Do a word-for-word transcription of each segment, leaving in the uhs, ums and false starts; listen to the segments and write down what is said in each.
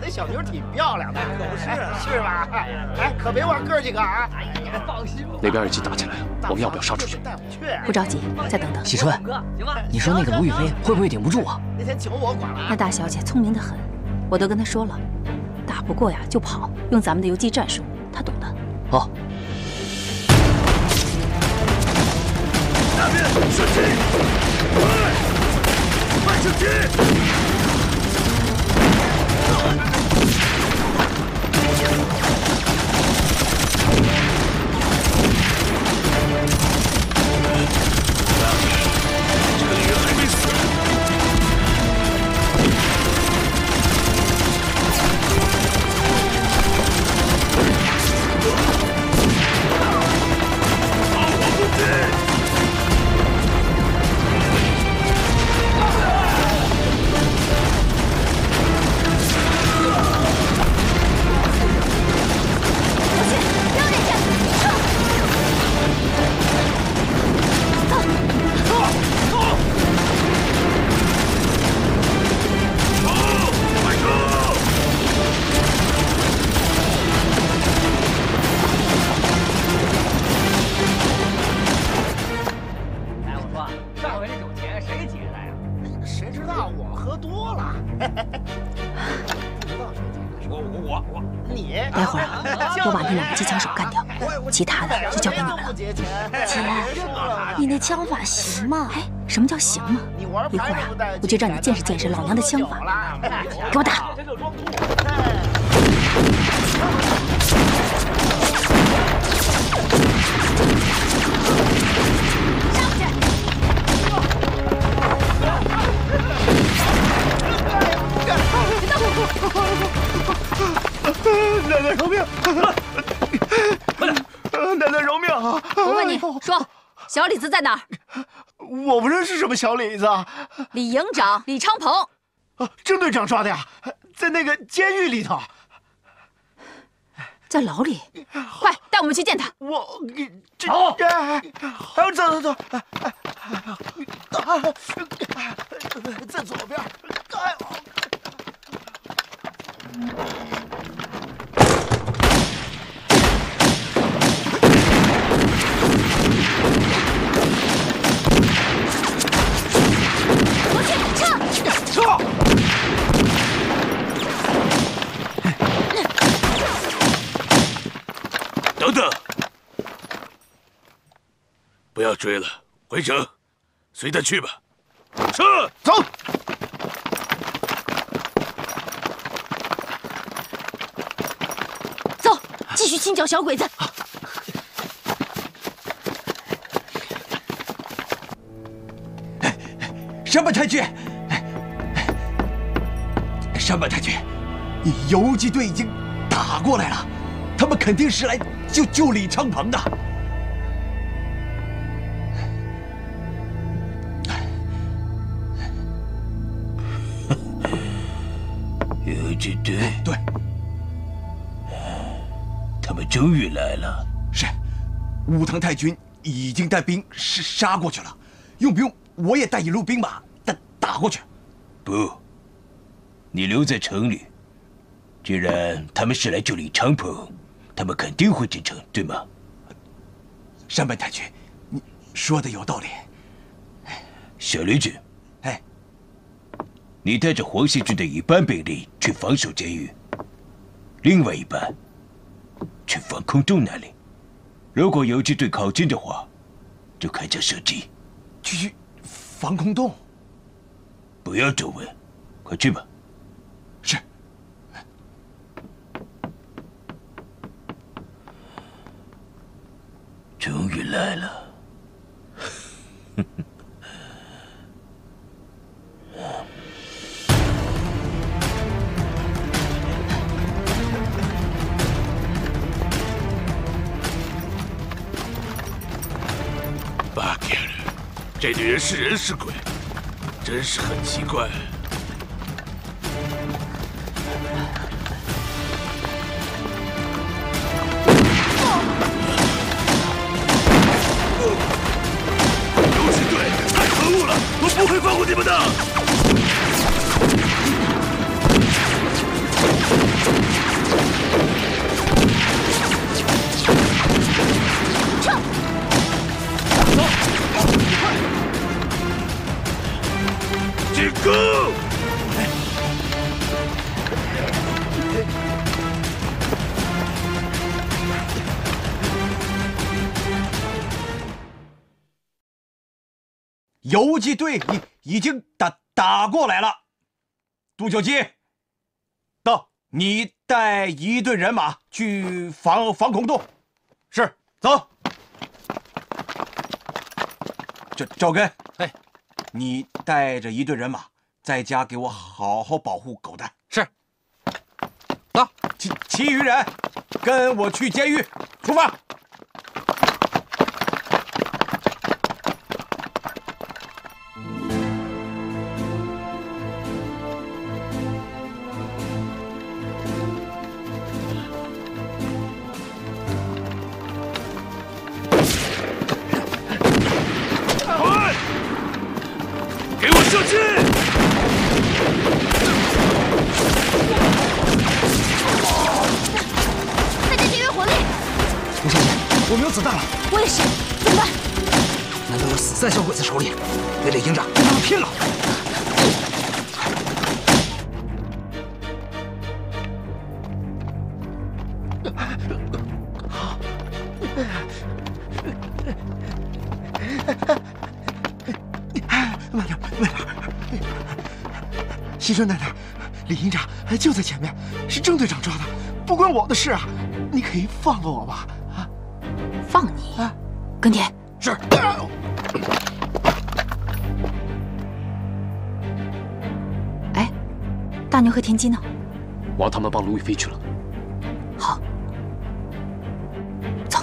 这小妞挺漂亮的，可不是是吧？哎，可别忘哥几个啊！哎呀，放心吧。 那边已经打起来了，我们要不要杀出去？ 不着急，再等等。 喜春，你说那个卢雨飞会不会顶不住啊？ 那天酒我管了。 那大小姐聪明得很，我都跟她说了，打不过呀就跑，用咱们的游击战术，她懂的。 好。 下面射击，快，快射击！ 这个人还没死。好，我不敌。 待会儿啊，我把那两个机枪手干掉，其他的就交给你们了。 姐，你那枪法行吗？ 哎，什么叫行吗？一会儿啊，我就让你见识见识老娘的枪法。给我打！ 奶奶饶命！奶奶饶命啊！ 我问你说，小李子在哪儿？ 我不认识什么小李子啊。 李营长李昌鹏。 啊，郑队长抓的呀，在那个监狱里头。 在牢里？快带我们去见他。 我这好，走走走，在左边。哎呦！ 我去，撤！ 撤！ 等等，不要追了，回城，随他去吧。撤！ 走。 继续清剿小鬼子。 山本太君，山本太君，游击队已经打过来了，他们肯定是来救救李昌鹏的。 游击队， 对。 他们终于来了。 是，武藤太君已经带兵杀杀过去了，用不用我也带一路兵马打打过去？ 不，你留在城里。既然他们是来救李昌鹏，他们肯定会进城，对吗？ 山本太君，你说的有道理。 小李子， 哎， 你带着黄信军的一半兵力去防守监狱，另外一半。 去防空洞那里，如果游击队靠近的话，就开枪射击。 去防空洞？ 不要多问，快去吧。 是。 终于来了。巴克尔，这女人是人是鬼，真是很奇怪。游击队太可恶了，我不会放过你们的！ 游击队已已经打打过来了。杜九基，到，你带一队人马去防防空洞。是，走。赵赵根， 哎， 你带着一队人马在家给我好好保护狗蛋。 是。到， 其其余人跟我去监狱，出发。 射击！ 大家节约火力。 吴小姐，我没有子弹了。 我也是，怎么办？ 难道要死在小鬼子手里？得李营长跟他们拼了！慢点，慢点。西川奶奶，李营长就在前面，是郑队长抓的，不关我的事啊！你可以放过我吧？啊， 放你？啊，耕田是。 哎，大牛和田鸡呢？ 王他们帮卢宇飞去了。 好，走。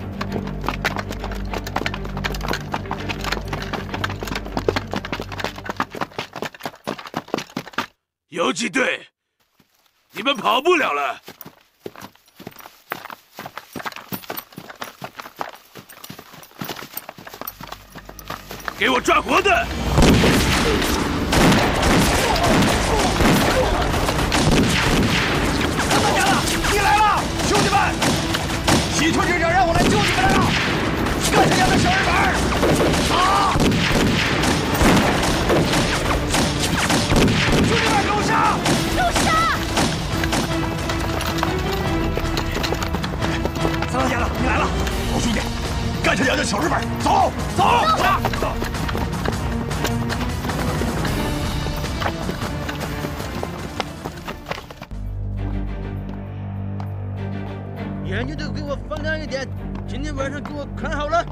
游击队，你们跑不了了。给我抓活的！ 他们家了，你来了，兄弟们！西川队长让我来救你们来了，干他娘的小日本！啊！兄弟们，给我杀！ 给我杀！ 三当家了，你来了，好兄弟，干他娘的小日本！走走走！走眼睛都给我放亮一点，今天晚上给我看好了。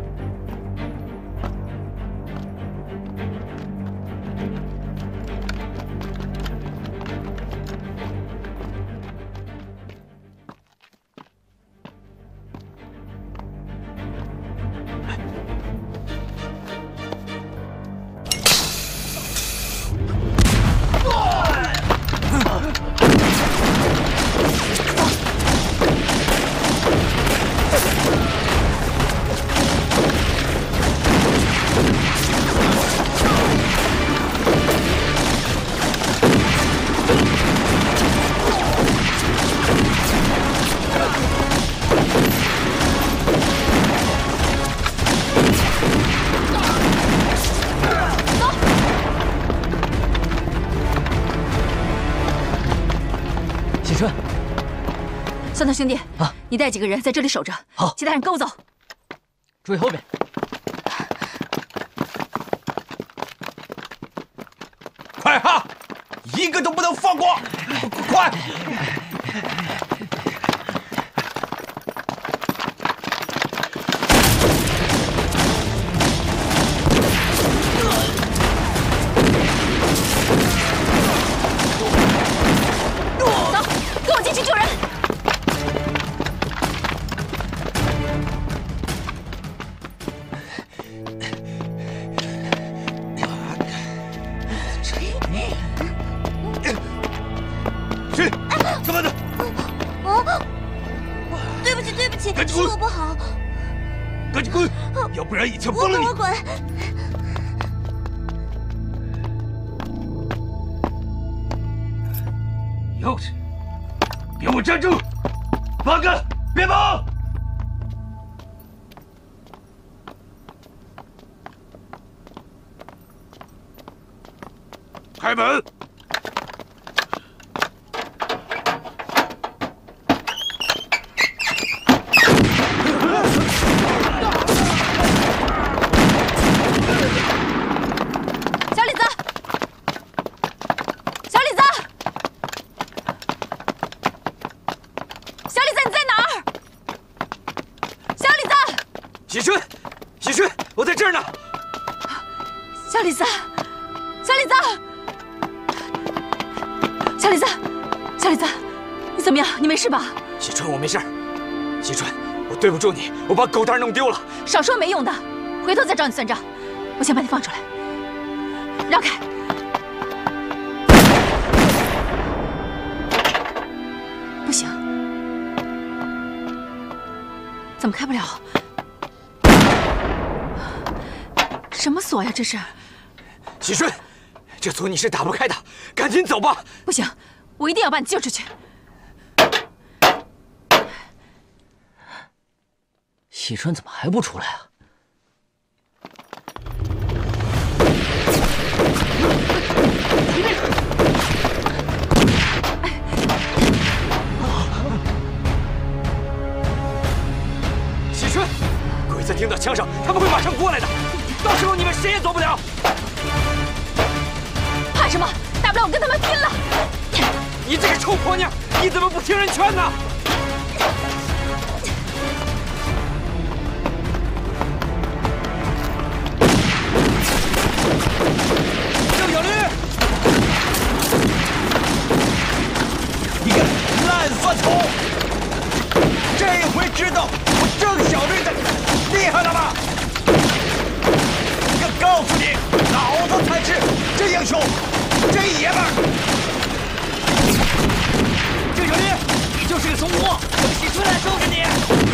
三头兄弟啊，你带几个人在这里守着， 好， 其他人跟我走。 注意后边。 快哈，一个都不能放过！快！ 走，跟我进去救人。 去，干嘛的？ 哦，对不起，对不起，是我不好。 赶紧滚，要不然一枪我崩了你！ 滚，我滚！ 幼稚，给我站住！八个，别跑！开门！ 喜春，喜春，我在这儿呢。 小李子，小李子，小李子，小李子，你怎么样？你没事吧？ 喜春，我没事儿。喜春，我对不住你，我把狗蛋弄丢了。 少说没用的，回头再找你算账。我先把你放出来，让开。不行，怎么开不了？什么锁呀？这是。 喜春，这锁你是打不开的，赶紧走吧。 不行，我一定要把你救出去。 喜春怎么还不出来啊？ 喜春，鬼子听到枪声，他们会马上过来的，到时候你们谁也走不了。 怕什么？大不了我跟他们拼了！ 你这个臭婆娘，你怎么不听人劝呢？ 郑小绿，你个烂蒜头，这回知道我郑小绿的厉害了吧？我告诉你，老子才是真英雄，真爷们儿！ 郑小绿，你就是个怂货，等喜春来收拾你！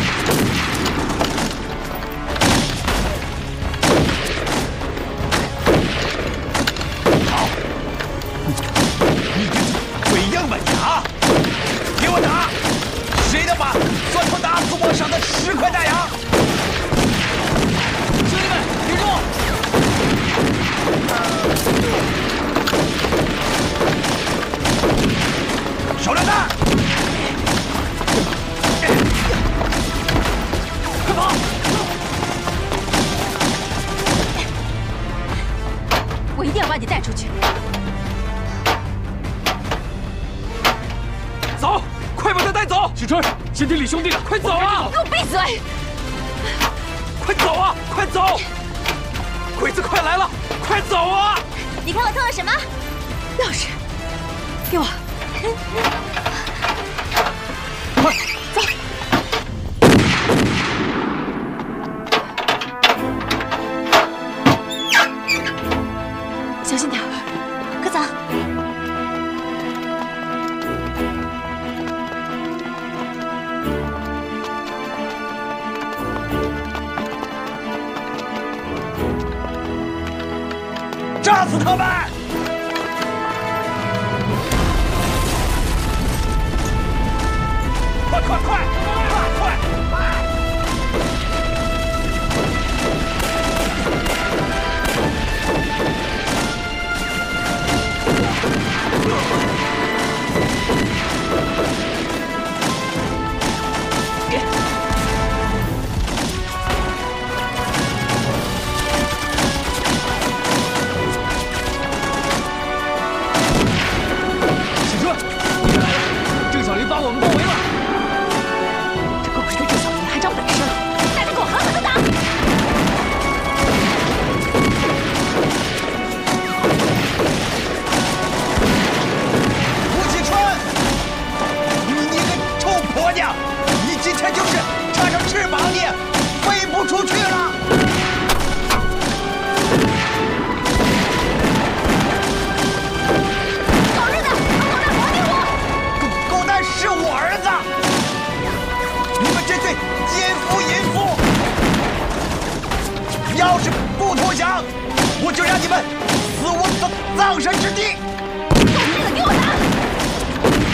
好，你这是嘴硬吧你啊！给我打！谁能把蒜头打死我赏的十块大洋？ 兄弟们，顶住！ 手榴弹！ 快跑！ 我一定要把你带出去。 走，快把他带走！ 喜春，先听李兄弟的， 快走啊！ 给我闭嘴！ 快走啊！快走！鬼子快来了！快走啊！ 你看我偷了什么？ 钥匙，给我。 快走！小心点儿， 快走！ 炸死他们！快快快快快！ 喜春，你来了！郑小林把我们包围了。 这狗日的郑小林还长本事了，带着狗狠狠的打！ 吴启春，你个臭婆娘，你今天就是插上翅膀，你飞不出去了。 狗日的，把狗蛋还给我！ 狗狗蛋是我儿子，你们这对奸夫淫妇，要是不投降，我就让你们死无葬身之地。 狗日的，给我打！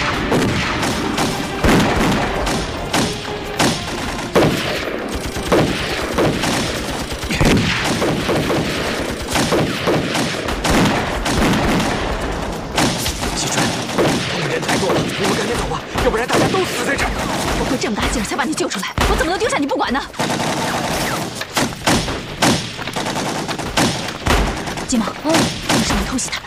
喜春，他们人太多了，你们赶紧走吧，要不然大家都死在这儿。 我费这么大劲儿才把你救出来，我怎么能丢下你不管呢？金毛，嗯，我上面偷袭他。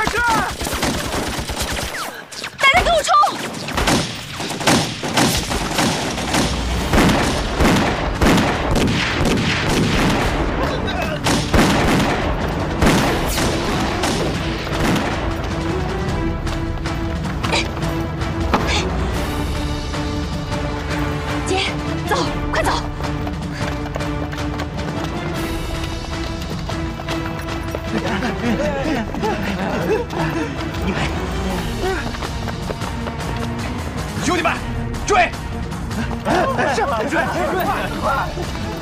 快追！ 大家给我冲！姐，走，快走！ 兄弟们，追！ 是，追，追，快！